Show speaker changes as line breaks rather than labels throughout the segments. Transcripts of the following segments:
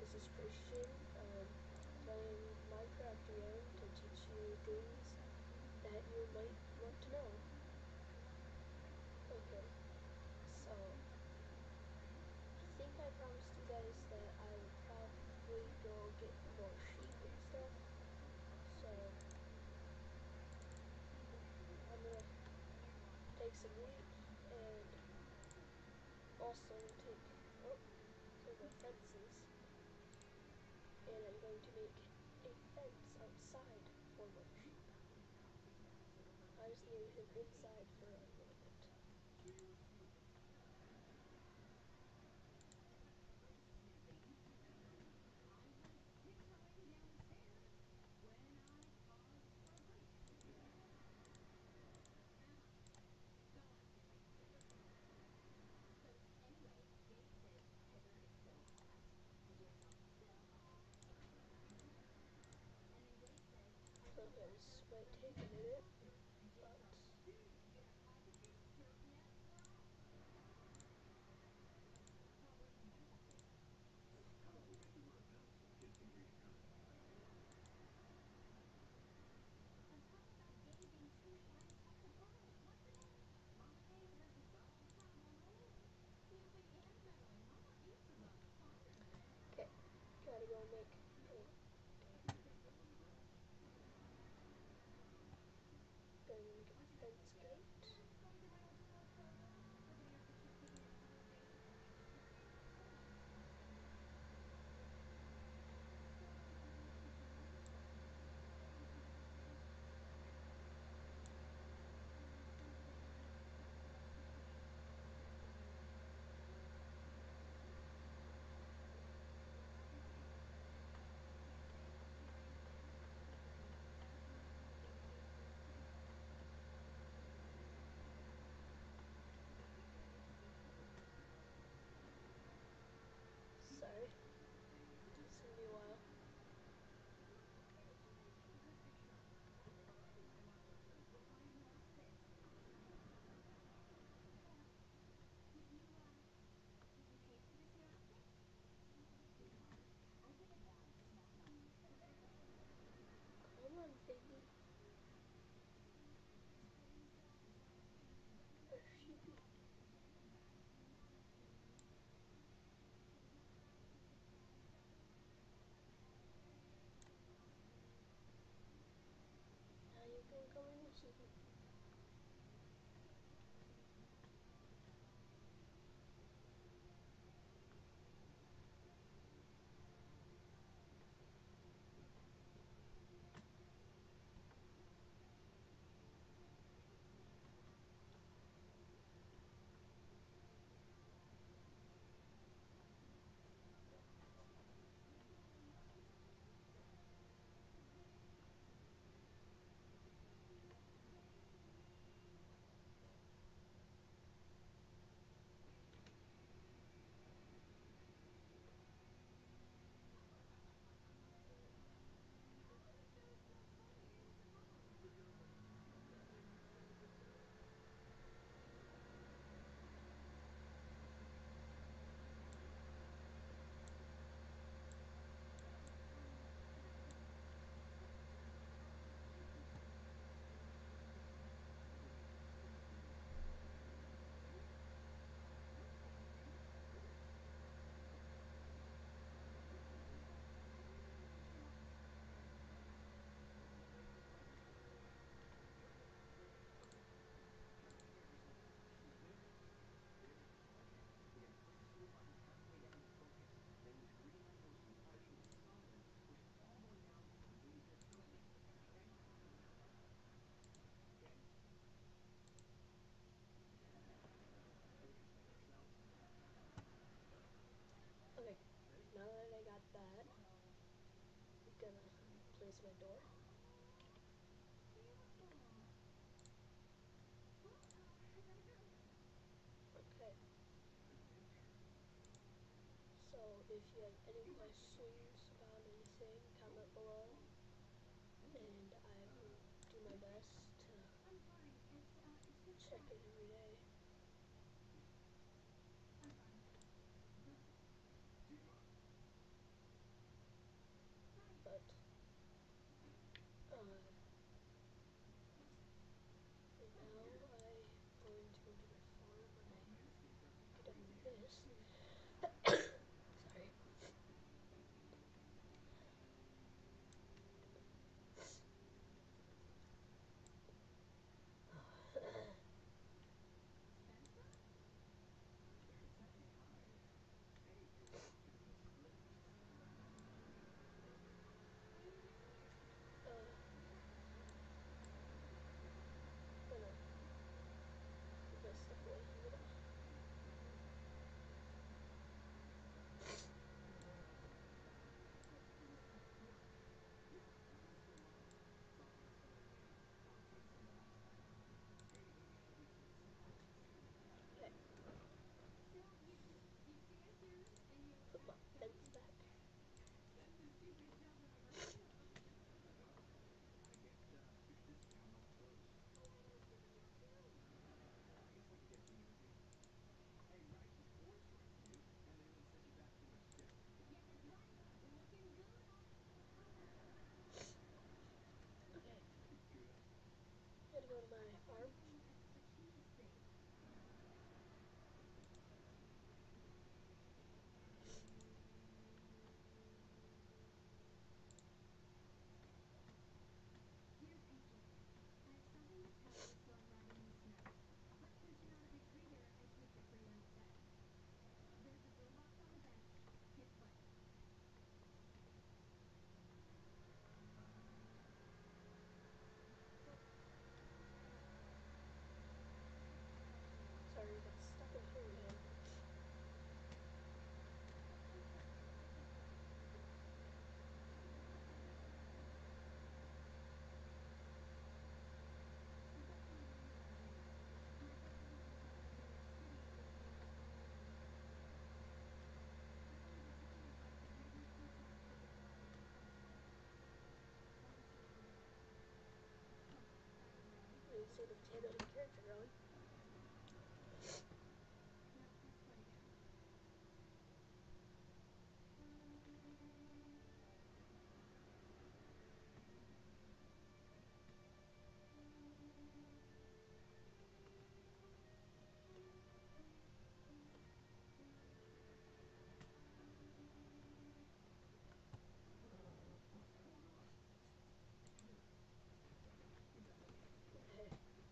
This is Christian, playing Minecraft again to teach you things that you might want to know. Okay, so I think I promised you guys that I would probably go get more sheep and stuff. So I'm gonna take some wheat and also take some more fences, and I'm going to make a fence outside for my sheep. I just needed him inside for a little bit. So this might take a minute, but okay, gotta go make paint. Gonna make a fence gate. Sorry, it's gonna be a while. Come on, baby. Where's Sheepy? Now you can come in, Sheepy. Okay, now that I got that, I'm gonna place my door. Okay, so if you have any questions about anything, comment below, and I will do my best to check it every day. sort of handling character drawing. Okay.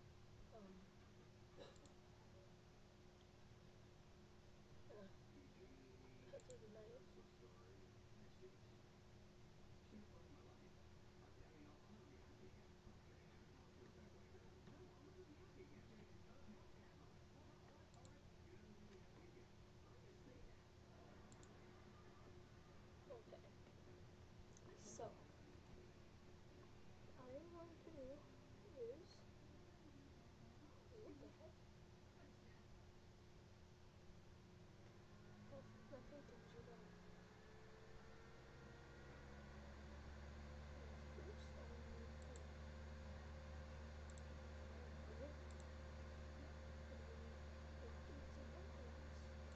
Cut through the knife. Okay. So, all I'm going to do is, what the heck? Nothing digital. First, I'm going to draw it, and then make some outlines.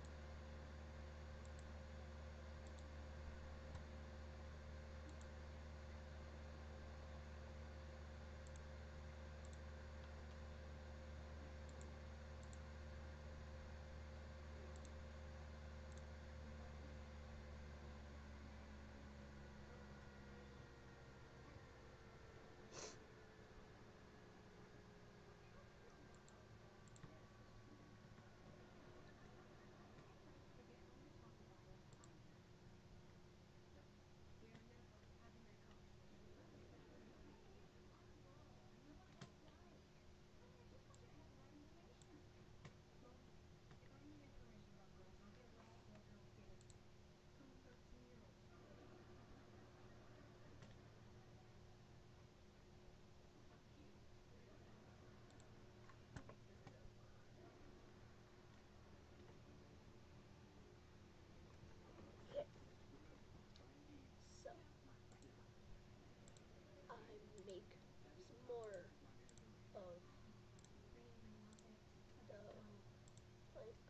Okay. So, I make some more of the planks.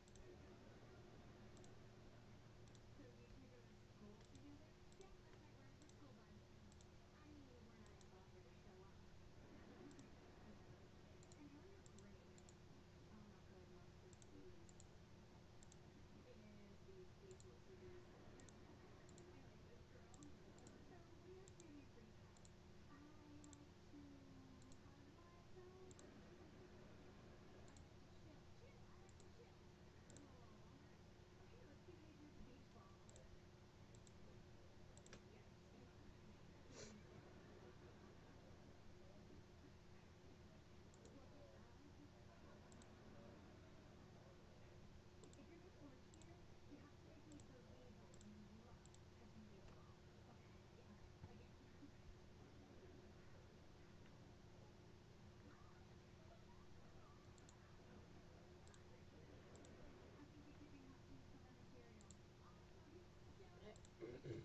Okay.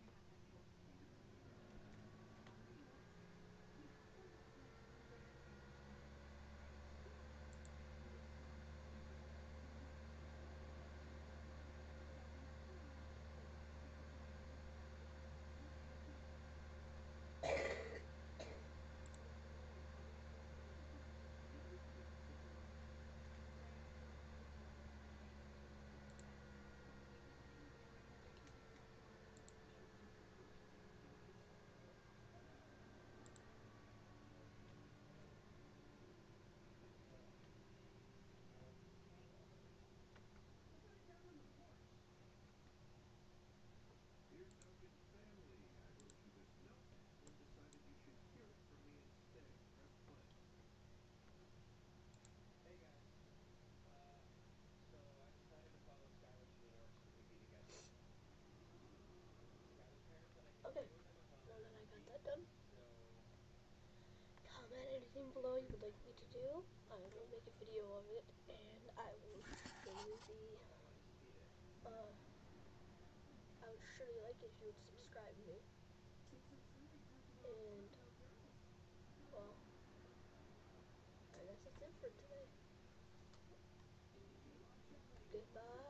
Dear Duncan family, I wrote you this note and decided you should hear it from me instead. Press play.
Hey guys, so I decided to follow Skylar to New York so we could be together. Skylar's parents said I could
Okay.
stay with them if I'm
Now
at
that I
home
got
week,
that done,
so
comment anything below you would like me to do. I will make a video of it, and I will surely,
let's eat it.
I would surely like it if you would subscribe to me. And, well, Goodbye.